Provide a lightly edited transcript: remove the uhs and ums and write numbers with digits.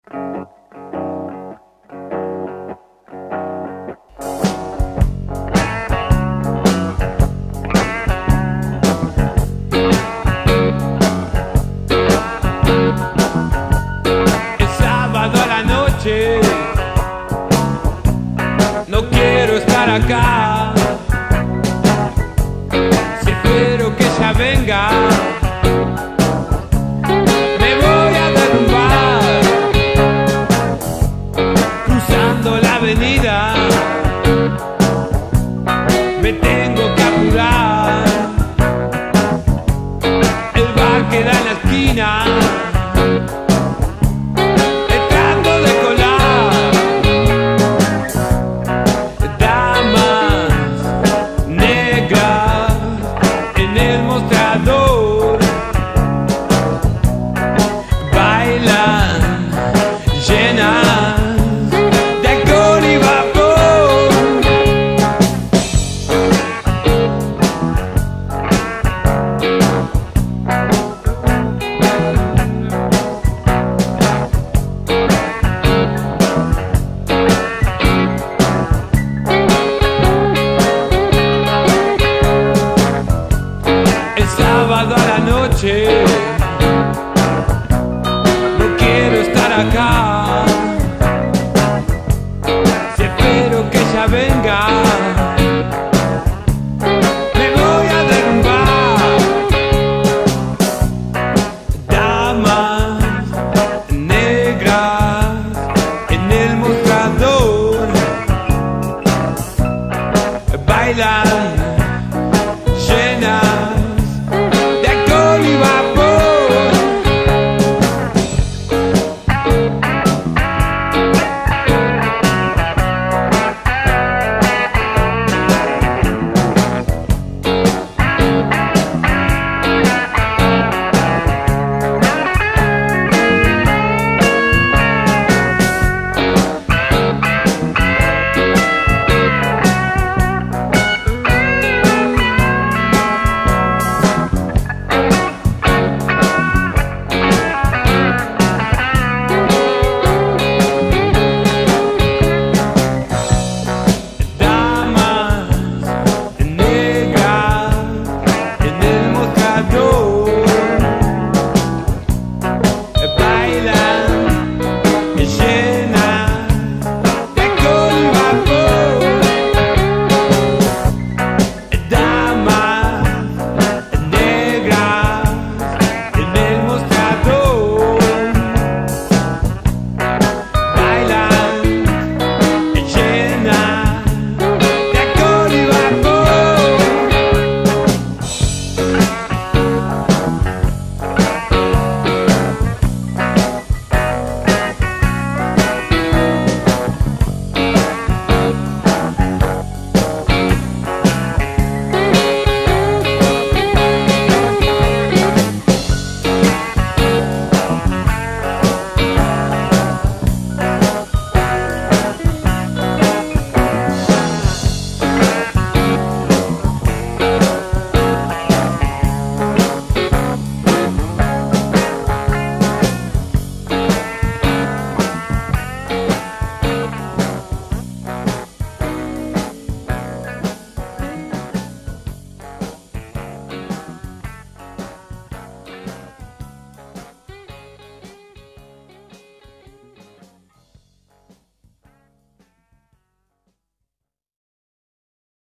No quiero estar acá, si espero que ella venga, me voy a derrumbar, cruzando la avenida, me tengo que apurar, el bar queda en la esquina. Sábado a la noche, no quiero estar acá, si espero que ella venga, me voy a derrumbar. Damas negras en el mostrador bailan llenas y vapor. Bailan